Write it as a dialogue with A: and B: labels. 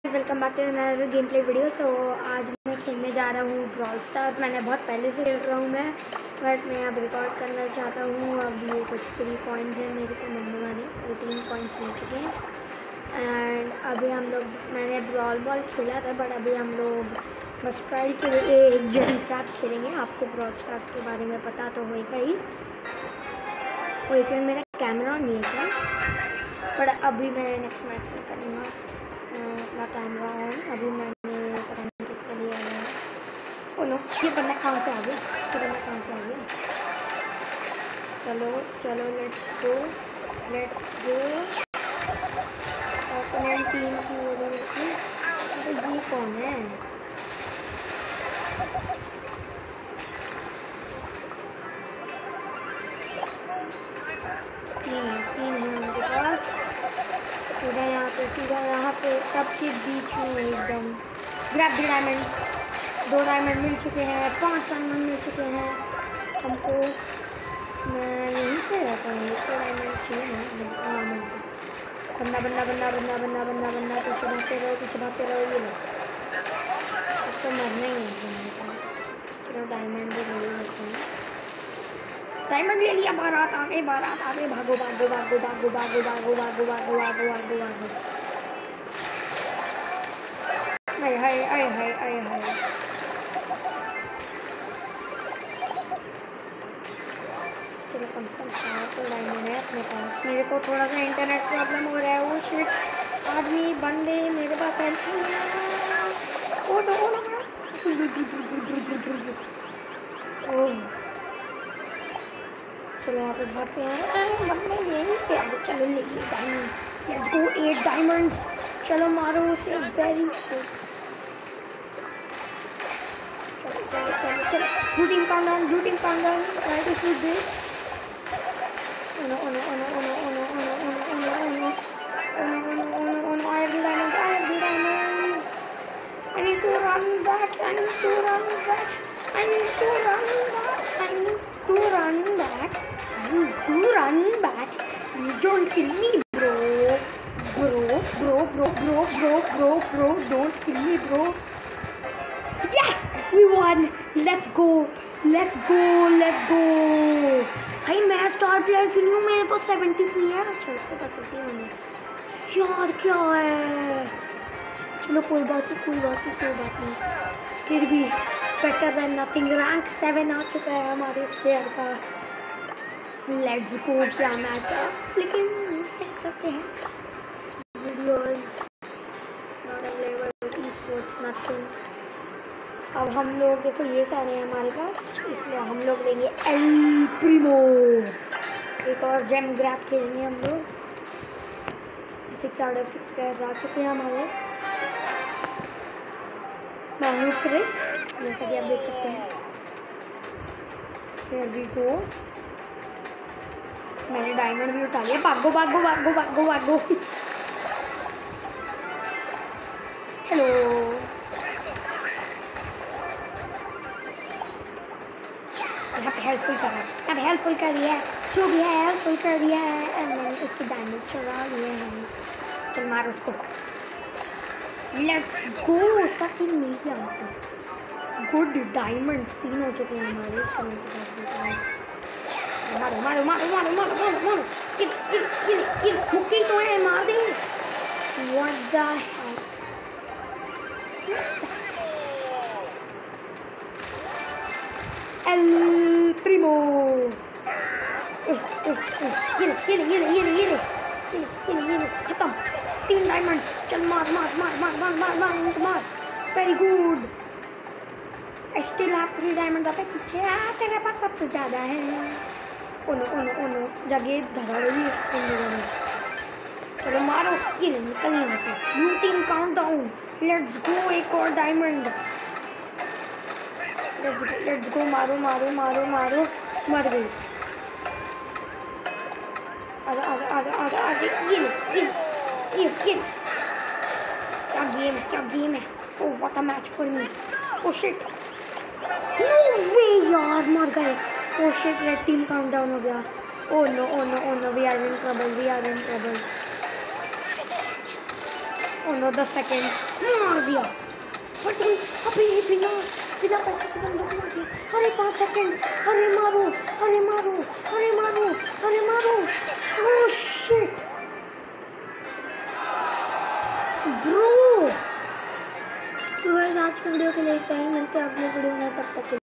A: Welcome back to another game play video. So आज मैं खेलने जा रहा हूँ ब्रॉल स्टार्स। मैंने बहुत पहले से खेल रहा हूँ मैं, बट मैं अब रिकॉर्ड करना चाहता हूँ। अब ये कुछ 3 पॉइंट्स हैं मेरे को मिलने वाले, 18 पॉइंट्स मिल चुके हैं। एंड अभी हम लोग, मैंने ब्रॉल बॉल खेला था, बट अभी हम लोग बस ट्रायल के लिए एक जेमक्राफ्ट खेलेंगे। आपको ब्रॉल स्टार्स के बारे में पता तो होगा ही। वो एक मेरा कैमरा नहीं है क्या, बट अभी मैं नेक्स्ट मैच में करूँगा अपना कैमरा ऑन। अभी मैंने पता नहीं किसको लिया है। ओ नो, ये बंदा कहाँ से आ गया, ये बंदा कहाँ से आ गया। चलो चलो, लेट्स गो। ओपोनेंट टीम की उधर की, अरे ये कौन है? तीन है उनके पास। सीधा यहाँ पे सबके बीच में एकदम ग्रैब द डायमंड। 2 डायमंड मिल चुके हैं, 5 डायमंड मिल चुके हैं हमको। मैं यहीं पे रहता हूँ, 2 डायमंड चाहिए। बंदा पीछे भागते रहो ये लोग। अब तो मरना ही है। चलो डायमंड भी ले लेते हैं। डायमंड ले लिया। बारात आ गए। भागो। हाय। चलो कम से कम 4 तो डायमंड है अपने पास। मेरे को थोड़ा सा इंटरनेट प्रॉब्लम हो रहा है। वो शिट, आदमी बंदे मेरे पास है। चलो वापस भागते हैं। बंदे यहीं पे आ गए। चलो ले लिए डायमंड्स। Let's go, 8 diamonds. चलो मारो उसे। Very good. चलो looting countdown. Try to shoot this. Oh no, I have the diamonds. I need to run back. You don't kill me, bro. Don't kill me, bro. Yes, we won. Let's go. भाई मैं star player क्यों नहीं हूँ? मेरे पास 73 है। अच्छा, उसके पास 71 है। यार क्या है? चलो कोई बात नहीं। फिर भी बेटर देन नथिंग। रैंक 7 आ चुका है हमारे प्लेयर का। Let's go. क्या मैच है, लेकिन सेट करते हैं videos. Not available esports nothing. अब हम लोग देखो ये सारे हैं हमारे पास, इसलिए हम लोग लेंगे एल प्रीमो। एक और जेम ग्रैब खेलेंगे हम लोग। 6 आउट ऑफ 6 प्लेयर्स आ चुके हैं हमारे। मैं हूँ क्रिस, जैसा कि आप देख सकते हैं। Here we go। मैंने डायमंड भी उठा लिया। भागो। हेलो, यहाँ पे हेल्पफुल कर दिया है। जो भी है हेल्पफुल कर दिया है। एंड मैंने उसके डायमंड्स चुरा लिए हैं। चल मार उसको। Let's go. उसका किल मिल गया हमको। गुड, डायमंड्स 3 हो चुके हैं हमारे। मारो। किल मुक्की तो है, मार दे। What the heck. El Primo. ये खत्म। 3 डायमंड। चल मार। Very good. I still have 3 diamond. अपने पीछे तेरे पास सबसे ज़्यादा है। ओनो जगह धरा रही है। चलो मारो। ये निकल यहाँ से। Looting countdown. Let's go. एक और डायमंड। Let's go. मारो। मर गई। आगे। ये क्या गेम है। Oh what a match for me. Oh shit, no way यार, मर गए। Oh shit, red team countdown हो गया। Oh no, we are in trouble. another second मार दिया। अबे बिना बिना पैसे के बंदे को मार दिया। अरे 5 सेकंड, अरे मारो, अरे मारो, अरे मारो, अरे मारो। Oh shit bro. तो गाइस आज की वीडियो के लिए इतना ही, मिलते हैं अगले वीडियो में, तब तक के